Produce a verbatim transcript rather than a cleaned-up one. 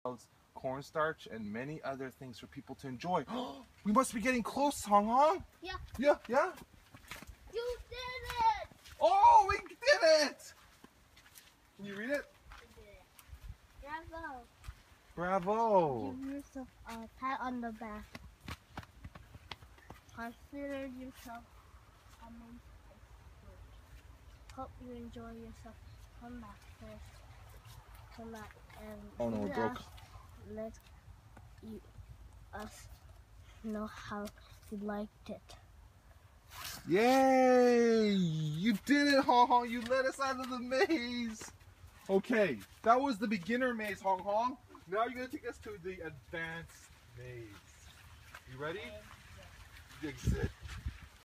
cornstarch, and many other things for people to enjoy. We must be getting close, Hong Hong. Yeah. Yeah, yeah. You did it! Oh, we did it! Can you read it? Bravo. Bravo. Give yourself a pat on the back. Consider yourself amazing. Hope you enjoy yourself. Come back first. Come back and Oh no, it broke. Let you us know how you liked it. Yay! You did it, Hong Hong. You led us out of the maze. Okay, that was the beginner maze, Hong Hong. Now you're going to take us to the advanced maze. You ready? Exit.